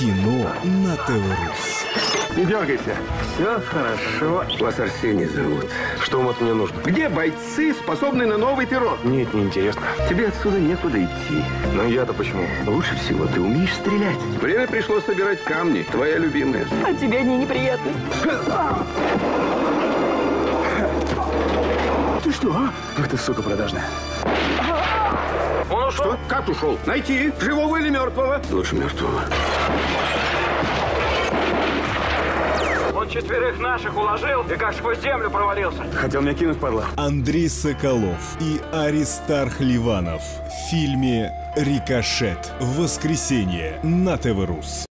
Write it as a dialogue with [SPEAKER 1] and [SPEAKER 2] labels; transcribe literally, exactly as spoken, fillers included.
[SPEAKER 1] Кино на ТВ-Рус.
[SPEAKER 2] Не дергайся. Все хорошо.
[SPEAKER 3] Вас Арсений зовут.
[SPEAKER 2] Что вам от меня нужно?
[SPEAKER 3] Где бойцы, способные на новый террор?
[SPEAKER 2] Нет, не интересно.
[SPEAKER 3] Тебе отсюда некуда идти.
[SPEAKER 2] Но я-то почему?
[SPEAKER 3] Лучше всего ты умеешь стрелять. Время пришло собирать камни. Твоя любимая.
[SPEAKER 4] А тебе одни неприятности.
[SPEAKER 3] Ты что, а?
[SPEAKER 2] Ах ты, сука продажная.
[SPEAKER 3] Он ушел? Что? Как ушел? Найти. Живого или мертвого? Лучше мертвого.
[SPEAKER 5] Он четверых наших уложил и как сквозь землю провалился.
[SPEAKER 2] Хотел меня кинуть, падла.
[SPEAKER 1] Андрей Соколов и Аристарх Ливанов в фильме «Рикошет». В воскресенье на ТВ-Рус.